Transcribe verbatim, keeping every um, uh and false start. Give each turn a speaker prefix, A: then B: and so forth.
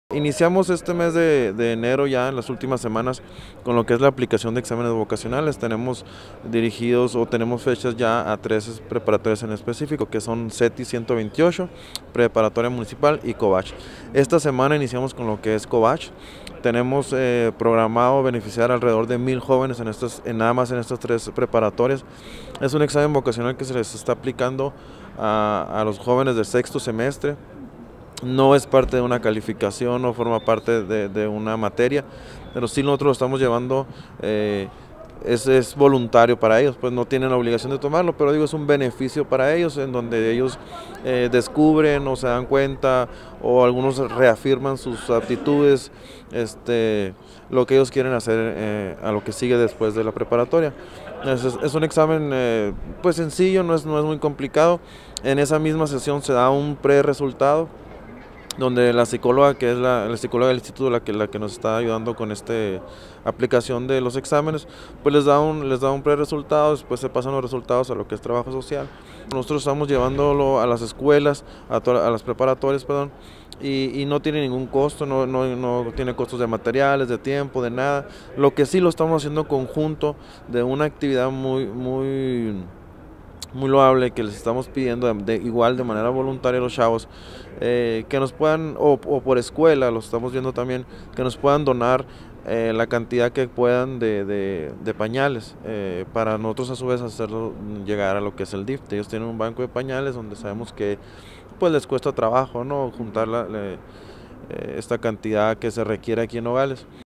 A: Iniciamos este mes de, de enero ya en las últimas semanas con lo que es la aplicación de exámenes vocacionales. Tenemos dirigidos o tenemos fechas ya a tres preparatorias en específico, que son CETI ciento veintiocho, Preparatoria Municipal y COVACH. Esta semana iniciamos con lo que es COVACH. Tenemos eh, programado beneficiar alrededor de mil jóvenes en, estas, en nada más en estas tres preparatorias. Es un examen vocacional que se les está aplicando a, a los jóvenes del sexto semestre. No es parte de una calificación, no forma parte de, de una materia, pero sí nosotros lo estamos llevando, eh, es, es voluntario para ellos, pues no tienen la obligación de tomarlo, pero digo, es un beneficio para ellos en donde ellos eh, descubren o se dan cuenta o algunos reafirman sus aptitudes, este, lo que ellos quieren hacer eh, a lo que sigue después de la preparatoria. Es, es un examen eh, pues sencillo, no es, no es muy complicado. En esa misma sesión se da un pre-resultado, donde la psicóloga, que es la, la psicóloga del instituto, la que, la que nos está ayudando con esta aplicación de los exámenes, pues les da un, les da un pre-resultado, después se pasan los resultados a lo que es trabajo social. Nosotros estamos llevándolo a las escuelas, a, a las preparatorias, perdón, y, y no tiene ningún costo, no, no, no tiene costos de materiales, de tiempo, de nada. Lo que sí lo estamos haciendo conjunto de una actividad muy, muy... muy loable que les estamos pidiendo de, de igual de manera voluntaria a los chavos eh, que nos puedan, o, o por escuela, lo estamos viendo también, que nos puedan donar eh, la cantidad que puedan de, de, de pañales eh, para nosotros a su vez hacerlo llegar a lo que es el D I F. Ellos tienen un banco de pañales donde sabemos que pues les cuesta trabajo, ¿no?, juntar la, la, esta cantidad que se requiere aquí en Nogales.